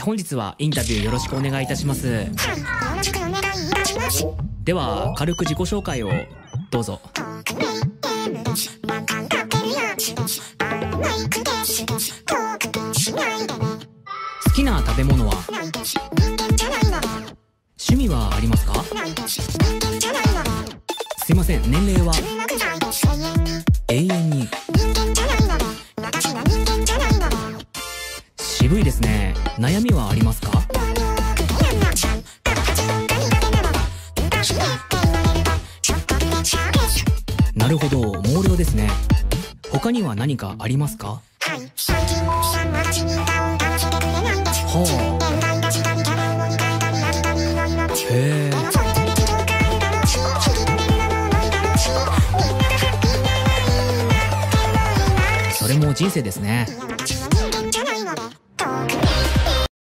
本日はインタビューよろしくお願いいたします。では軽く自己紹介をどうぞ。好きな食べ物は？趣味はありますか？すいません、年齢は？永遠に。渋いですね。悩みはありますか？なるほど、毛量ですね。他には何かありますか？はあ。へえ。それも人生ですね。